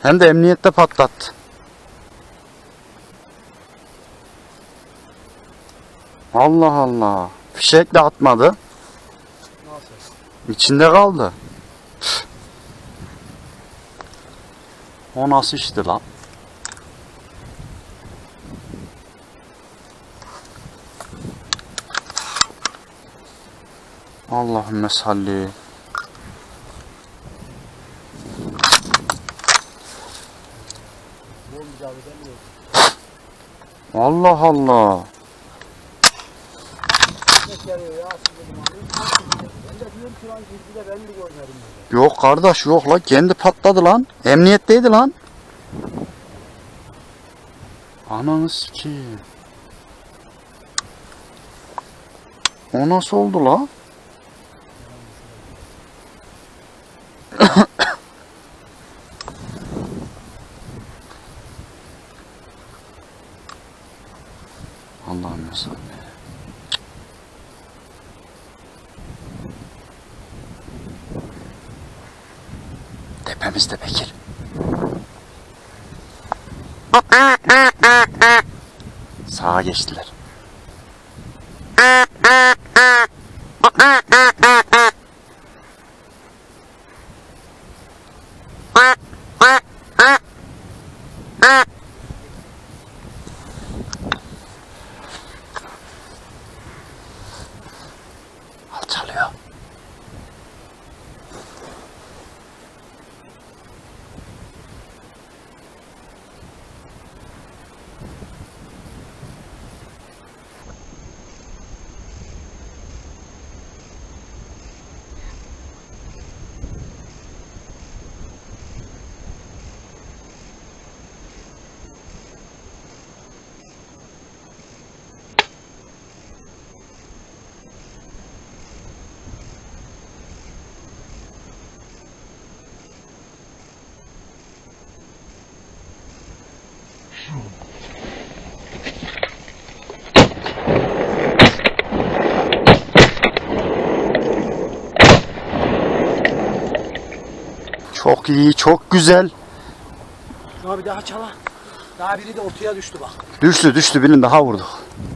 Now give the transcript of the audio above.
Hem de emniyette patlattı. Allah Allah. Fişek de atmadı. Nasıl? İçinde kaldı. O nasıl işti lan? Allahümme salli. Allah Allah. Yok kardeş yok lan, kendi patladı lan. Emniyetteydi lan. Ananı sikeyim. O nasıl oldu la? Allah'ım nasıl? Tepemizde Bekir. Sağa geçtiler. Alçalıyor. Çok iyi, çok güzel. Abi daha çala. Daha biri de ortaya düştü bak. Düştü, birini daha vurduk.